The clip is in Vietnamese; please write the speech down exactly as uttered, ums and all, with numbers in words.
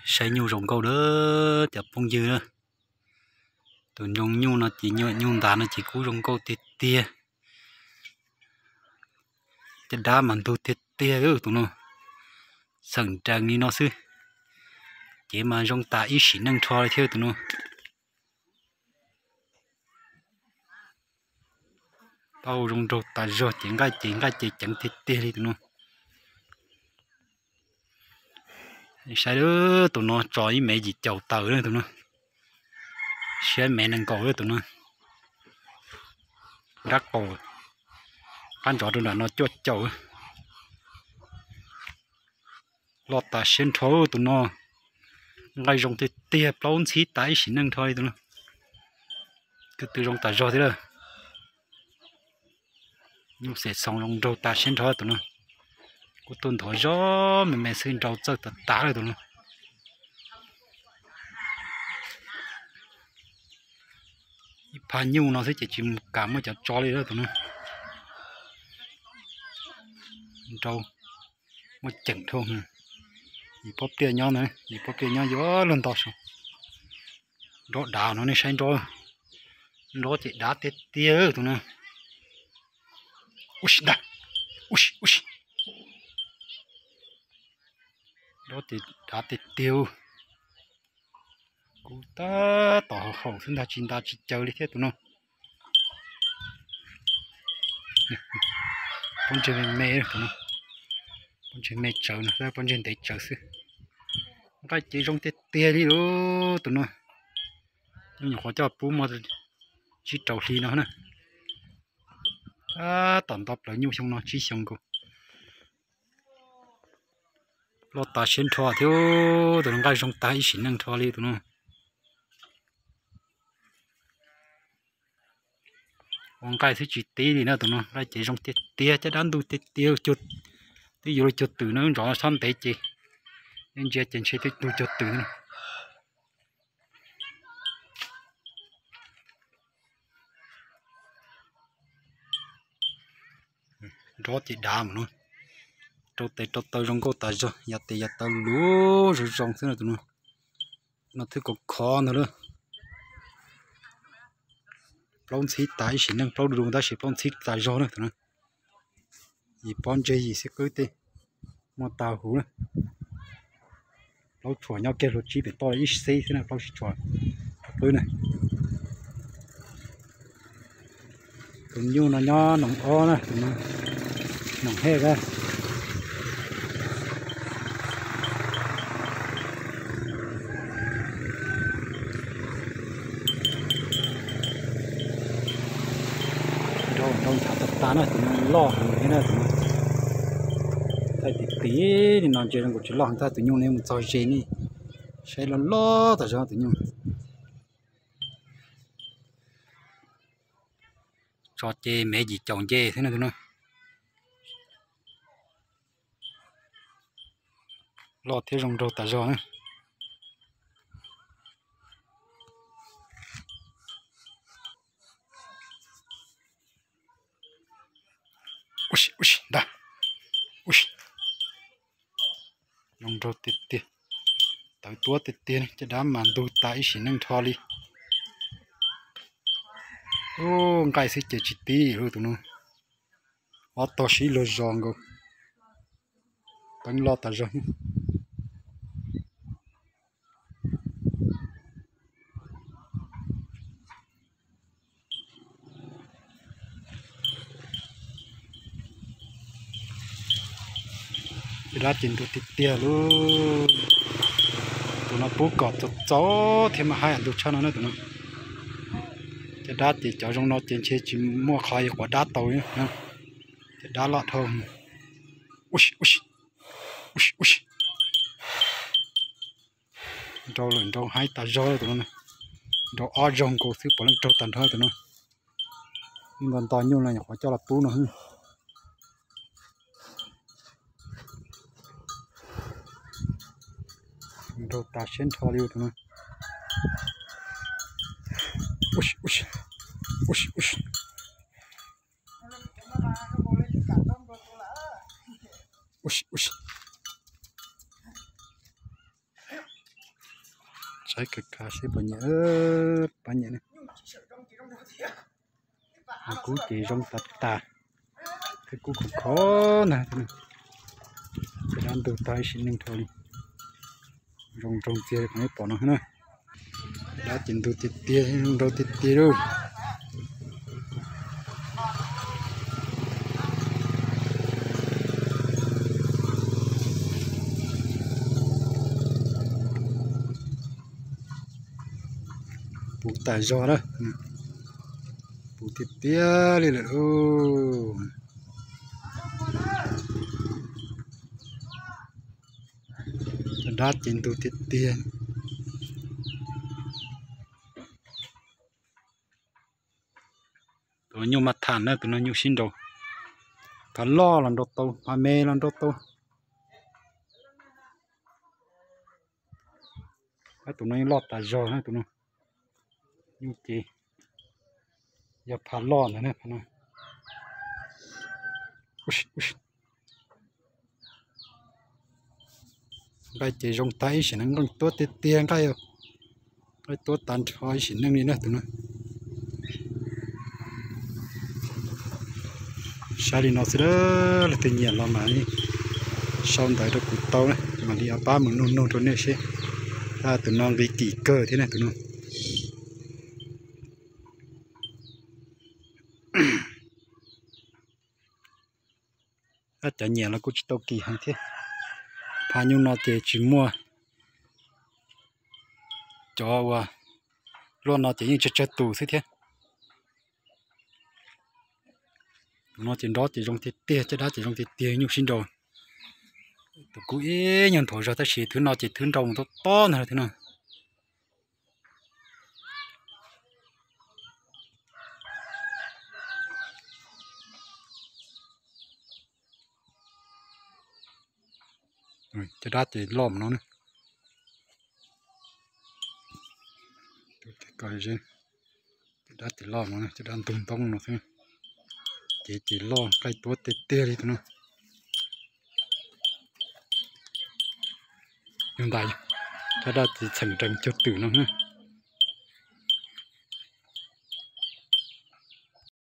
xây nhu rồng câu đó chập phong dư đó tụi nhung nhu nó chỉ nhu nhung ta nó chỉ cú rồng câu tiệt tia cái đá mình tu tiệt tia đó tụi nó sẵn trang đi nó xứ chỉ mà rồng ta ít xịn năng thôi theo tụi nó bao rồng rồng ta rồi chỉ cái chỉ cái chỉ chẳng tiệt tia đi tụi nó sai đó tụi nó trói mẹ gì chầu tờ đó tụi nó sai mẹ năng cầu đó tụi nó rắc cầu ăn chó tụi nó chốt chầu lọt ta xuyên thấu tụi nó ngay rong thì tia plon xí tái xí năng thôi tụi nó cứ từ rong ta rồi thế đó nhưng sẽ xong rong rau ta xuyên thấu tụi nó có tuần thổi gió mình mẹ xuyên rau chơi tạt tá rồi tụi nó pha nhiêu nó sẽ chỉ chìm cả một chả cho đi đó tụi nó rau một chừng thôi thì bóp tia nhau nữa thì bóp tia nhau gió lên to xong đó đào nó này xanh rồi đó chỉ đá tia tia tụi nó ui đã ui ui đó thì đá tia tiêu cú ta tỏ khẩu xin ta chín ta chỉ chơi đi thế tụi nó con chơi mê tụi nó con chơi mê chờ nè ra con chơi để chờ xí cái chỉ trong tia tia đi đó tụi nó nhưng họ cho bố mà chỉ trâu xí nó nè à tận tập lại nhiều xong nó chỉ xong cô lo ta xuyên thoa thiếu tụi nó cái trong tay xịn năng thoa đi tụi nó còn cái thứ chỉ tí đi nữa tụi nó cái chỉ trong tia tia chứ đánh đu tia tia chuột ví dụ chuột từ nó rõ xong té chị nên giờ trên xe tôi chuột từ nữa rõ chỉ đá mà nó trâu tê trâu tê trong cô ta rồi giờ tê giờ tê lúa rồi trong thế này tụi nó nó thứ còn khó nữa đó plon xí tái xí năng plon đường ta xí plon xí tái rồi nữa tụi nó gì plon chơi gì sẽ cứ tê mà tàu hú nữa plon chua nhau kia rồi chỉ bị to ít xí thế này plon chua tới này tụi nhiêu nó nhỏ nòng o nè tụi nó nòng he ra trong thả tập tán này tụi nó lo thế này tụi nó thay tí tí thì nó chơi đang có chuyện lo người ta tụi nhung nên một trò chơi đi sẽ là lo tại sao tụi nhung trò chơi mẹ gì chồng chơi thế này tụi nó lo thế rong râu tại sao nữa ui ui đã ui rong râu tít tít tới tua tít tít cho đám màn tu tại xí năng thoa đi ô cái sẽ chỉ chỉ tí rồi tụi nó ở to xí lo giòn rồi bánh lo tại sao ra trên tụi tít tia luôn tụi nó bố cọt tụi chó thêm mà hai anh tụi cho nó nữa tụi nó cái đá thì cho trong nó trên xe chỉ mua khai quả đá tàu nhá cái đá lọt thôi ui ui ui ui đâu lần đâu hai ta roi tụi nó đâu ở trong cổ xứ bỏ lên trâu tàn thôi tụi nó nhưng còn to nhiêu là nhỏ cho là bú nó đâu ta xuyên thoa liu tụi nó ui ui ui ui ui ui trái cực khá xí bao nhiêu bao nhiêu này cú chỉ trong tạt tà cái cú cũng khó nè cái đàn đầu tay xin nên thôi rong rong chia cái bỏ nó nữa đã chỉnh đồ tít tiền đồ tít tiền rồi buộc tài giò đó buộc tít tiền đi là ô đã chỉnh đồ tít tiền tụi nhau mặt thản nữa tụi nó nhiều xin đồ cả lo làm đồ tàu mà mê làm đồ tàu cái tụi nó lọt tài giò nữa tụi nó như chị giờ phá lo nữa nè nó cái chị dùng tay chỉ năng còn tốt tiền tiền cái rồi cái tốt tàn thôi chỉ năng đi nữa tụi nó sao đi nó sẽ là tự nhiên là mà đi sau tới được cụt tàu này mà đi ở ba mình nôn nôn thôi này chứ ra tụi nó vì kỹ cơ thế này tụi nó chả nhẹ là cũng tàu kỳ hàng thế pha nhung nó thì chỉ mua cho và luôn nó chỉ như chơi tù thế thế nó chỉ đó chỉ trong thì tiền chứ đó chỉ trong thì tiền nhung xin rồi tụi cú ấy nhận thổi ra ta chỉ thứ nó chỉ thứ đồng to to này thế nào rồi cho đá thì lòm nó nữa coi trên cho đá thì lòm nó nữa cho đá tung tung nó thôi chỉ chỉ lo cái túi tê tê đi thôi nó hiện tại cho đá thì thành trần cho tử nó nữa